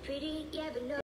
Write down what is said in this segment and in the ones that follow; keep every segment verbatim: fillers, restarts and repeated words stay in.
pretty, yeah, but no.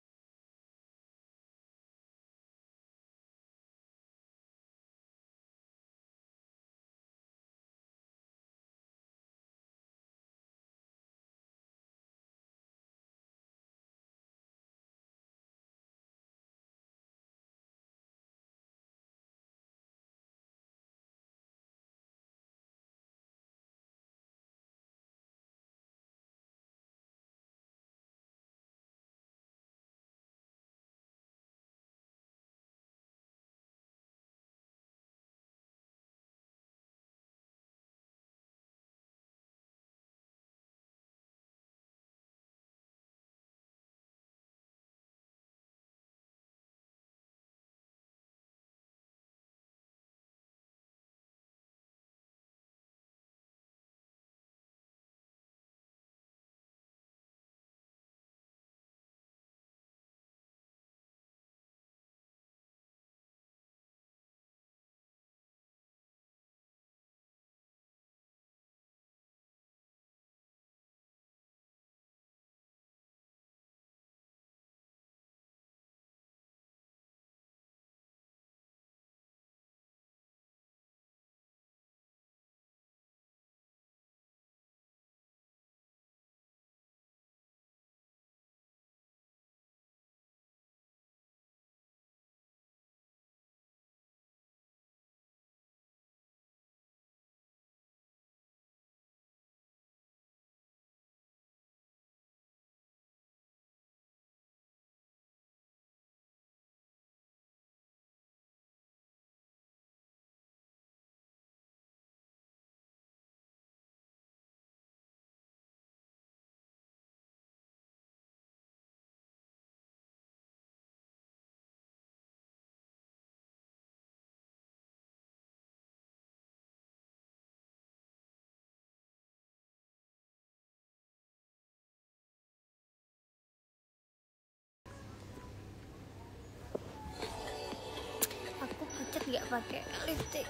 Aku pucat nggak pakai lipstick.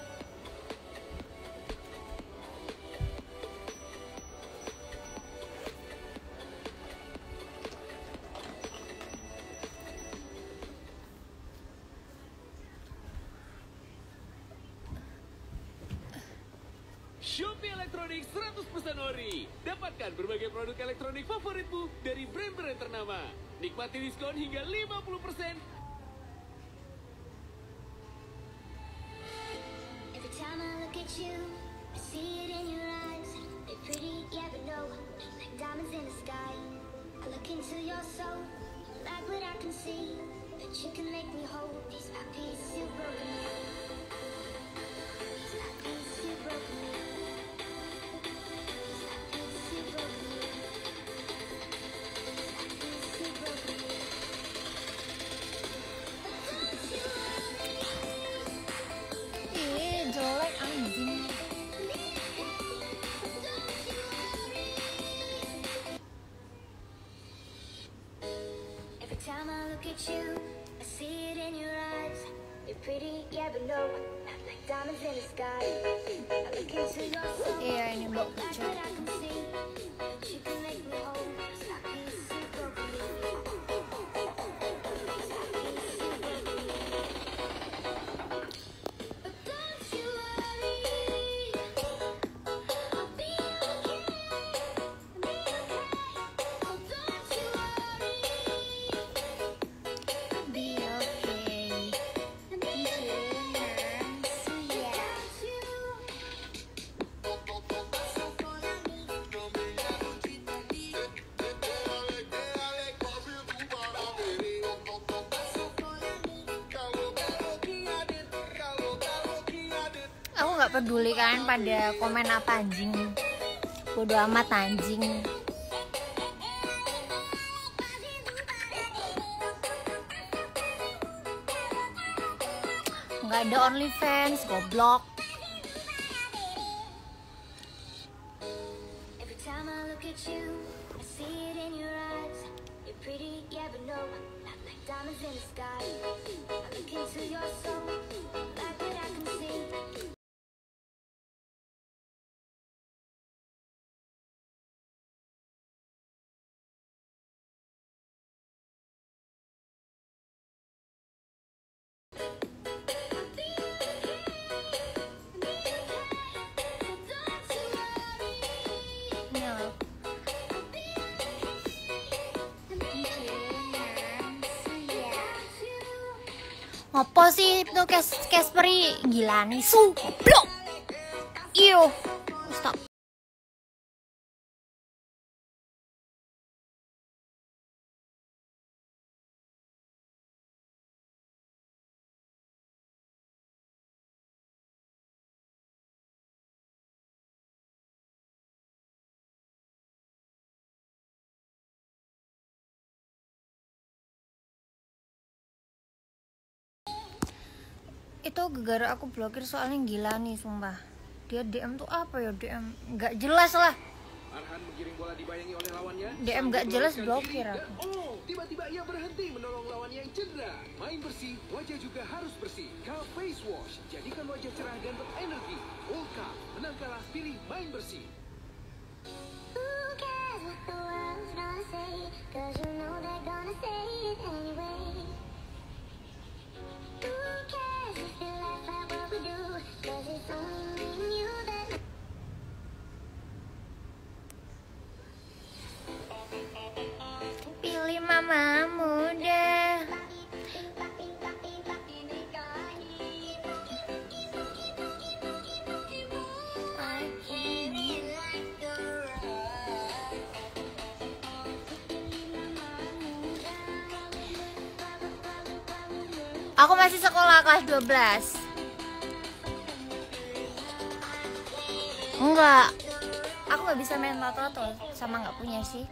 Shopee Elektronik seratus persen ori. Dapatkan berbagai produk elektronik favoritmu dari brand-brand ternama. Nikmati diskon hingga lima puluh persen. Every time I look at you, I see it in your eyes. They're pretty, yeah, but no, like diamonds in the sky. I look into your soul, like what I can see. But you can make me whole. Piece by piece, you've broken me. Piece by piece, you've broken me. Piece by piece, you've broken me. Piece by piece, you've broken me. But don't you worry. Ih, jelek anjing. Every time I look at you, I see it in your eyes. You're pretty, yeah, but no, not like diamonds in the sky. I look into your soul, Iya, ini mbak like pucat. what I can see. But you can make me whole. Piece by piece, you've broken me. Piece by piece, you've broken me. But don't you worry, I'll be okay. I'll be okay. Oh, don't you worry. Be okay. Aku nggak peduli kan pada komen apa anjing. Bodo amat anjing. Nggak ada OnlyFans, goblok. Every time I look at you, I see it in your eyes. You're pretty, yeah, but no, not like diamonds in the sky. I look into your soul, like what I can see. Apa sih itu Cas Casperi? Gila nih, sublok. Iyo. Stop. Itu gara-gara aku blokir soalnya gila nih sumpah. Dia D M tuh apa ya, D M nggak jelas lah. Arhan menggiring bola dibayangi oleh lawannya. D M nggak jelas blokir aku. Oh, tiba-tiba ia berhenti menolong lawannya yang cedera. Main bersih, wajah juga harus bersih. Kal Face Wash, jadikan wajah cerah dan berenergi. Ulka, menang kalah, pilih main bersih. Who cares what the world's gonna say? 'Cause you know they're gonna say it anyway. Who cares if you laugh at what we do? 'Cause it's only me and you that Pilih mama muda. Aku masih sekolah kelas dua belas. Enggak. Aku nggak bisa main toto sama nggak punya sih.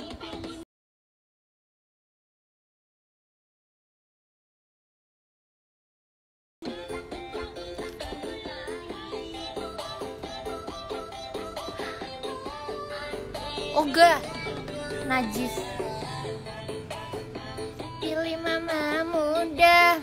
Oga, najis. Pilih mama muda.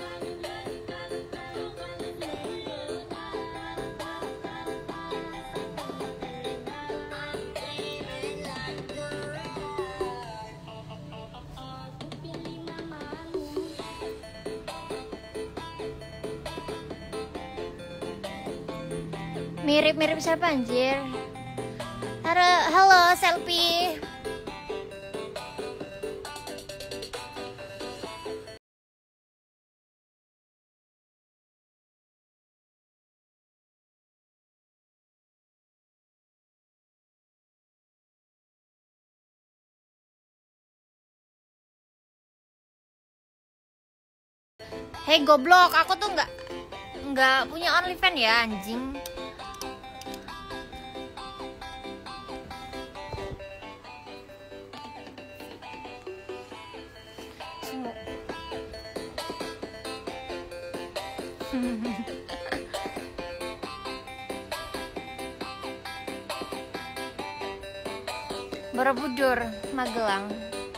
Mirip-mirip siapa anjir? Halo, halo selfie. Hei goblok, aku tuh nggak nggak punya OnlyFans ya anjing. Borobudur, Magelang.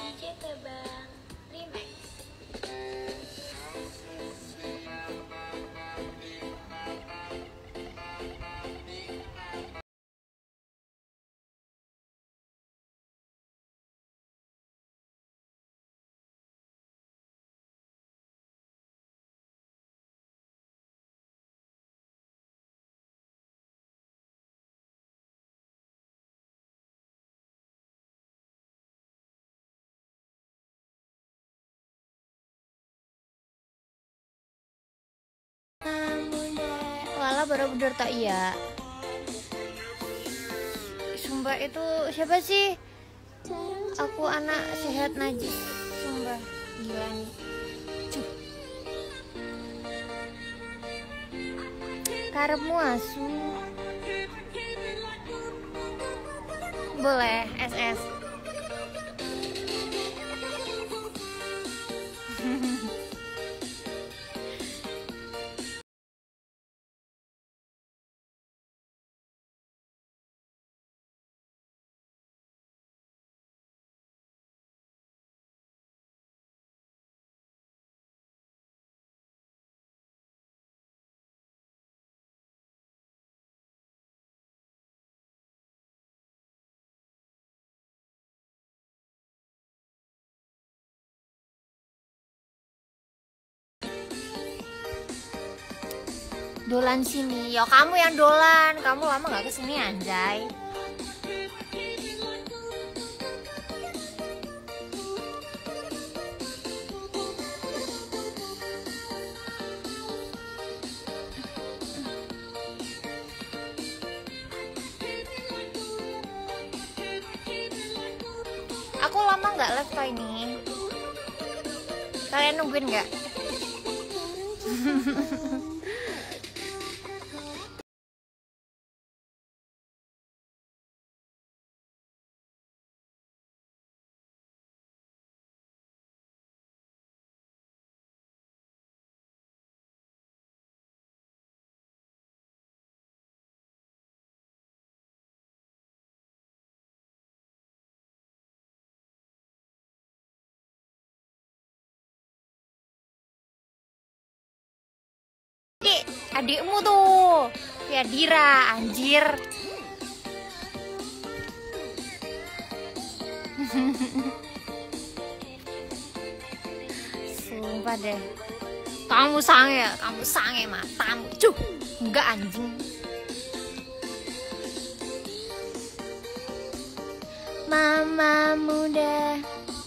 Walah Borobudur tak iya. Sumpah itu siapa sih? Aku anak sehat najis. Sumpah gila nih. Cuh. Karepmu asu. Boleh S S. Dolan sini, ya kamu yang dolan, kamu lama gak kesini anjay. Aku lama nggak live kali ini. Kalian nungguin nggak? Adik, adikmu tuh, ya Dira, anjir. Sumpah deh, kamu sange, kamu sange matamu, cuh, enggak anjing. Mama muda.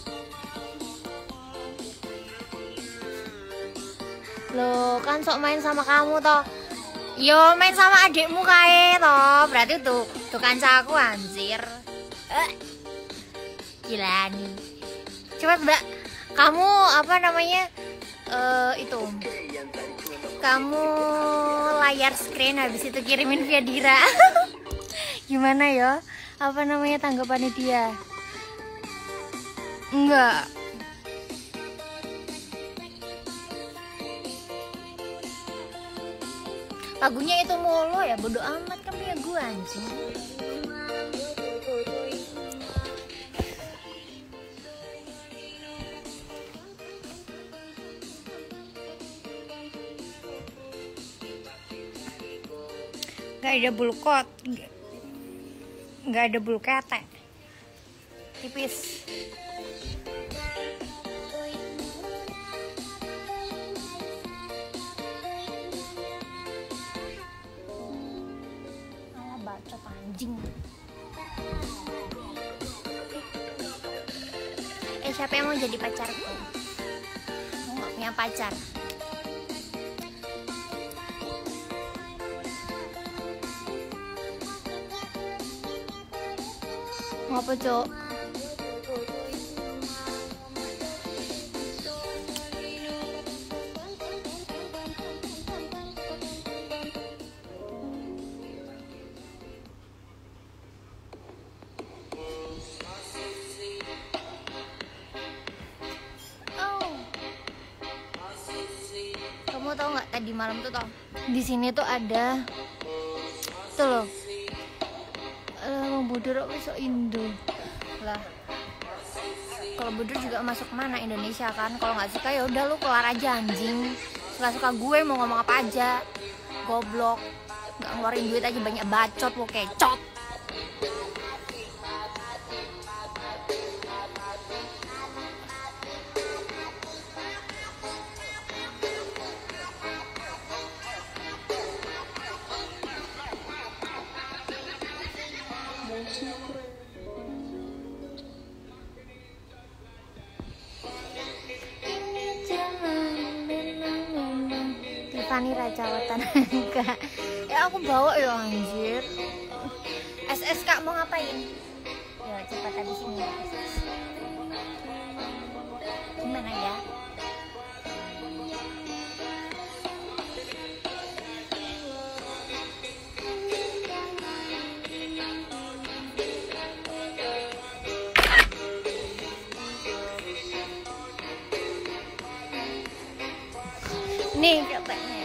Loh, kan sok main sama kamu toh. Yo, main sama adikmu kae toh. Berarti tuh, tuh kancaku anjir. Eh. Gila nih. Coba Mbak, kamu apa namanya? Eh itu. Kamu layar screen habis itu kirimin via Dira. Gimana ya? Apa namanya tanggapannya dia? Enggak. Lagunya itu mulu ya, bodo amat kan punya gue anjing. Gak ada bulu kot, gak ada bulu ketek, tipis. Bacot anjing. Eh siapa yang mau jadi pacarku? Aku gak punya pacar. Ngapa cok? Kamu tahu nggak tadi malam tuh tau di sini tuh ada tuh loh, Bang Budur masuk Indo lah. Kalau Budur juga masuk mana Indonesia kan? Kalau nggak suka ya udah lu keluar aja anjing. Suka-suka gue mau ngomong apa aja. Goblok, nggak ngeluarin duit aja banyak bacot lu kecot. Tiffany Rajawatan enggak. Ya aku bawa ya anjir. S S Kak mau ngapain? Ya cepat tadi sini. Gimana ya? Nih katanya.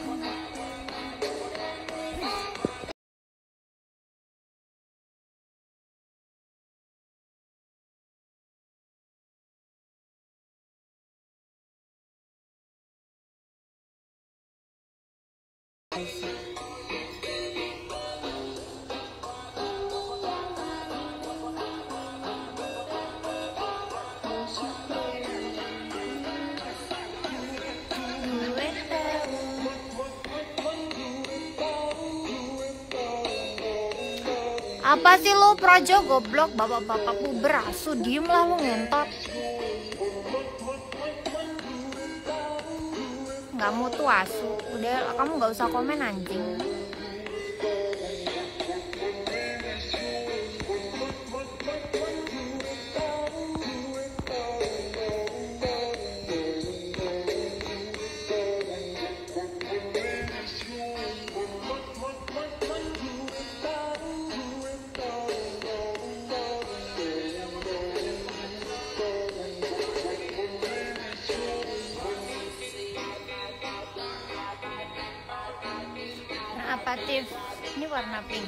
Apa sih lu projo goblok, bapak-bapak puber asu, diem lah lu ngentot. Nggak mutu asu, udah kamu nggak usah komen anjing. sensitif. Ini warna pink.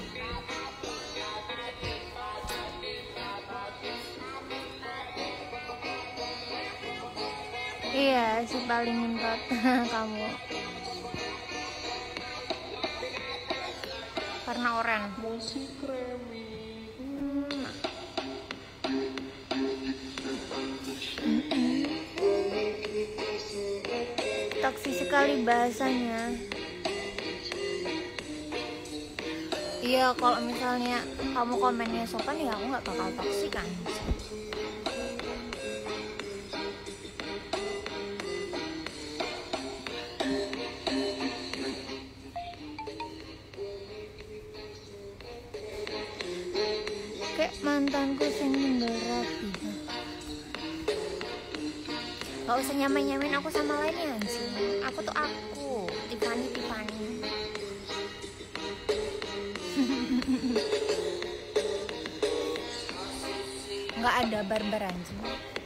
Iya, si paling ngentot kamu. Warna oranye. Hmm. Toksik sekali bahasanya. Iya, kalau misalnya kamu komennya sopan ya aku nggak bakal toksik kan. Kayak mantanku sing ninggal rapi. Gak usah nyamain-nyamain aku sama lainnya sih. Aku tuh aku, Tiffany Tiffany. Nggak ada barbar anjing.